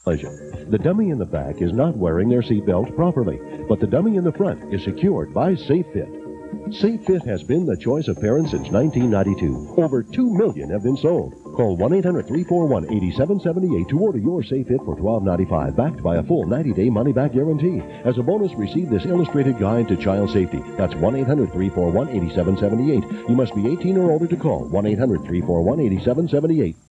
collision. The dummy in the back is not wearing their seatbelt properly, but the dummy in the front is secured by SafeFit. SafeFit has been the choice of parents since 1992. Over 2 million have been sold. Call 1-800-341-8778 to order your SafeFit for $12.95, backed by a full 90-day money-back guarantee. As a bonus, receive this illustrated guide to child safety. That's 1-800-341-8778. You must be 18 or older to call. 1-800-341-8778.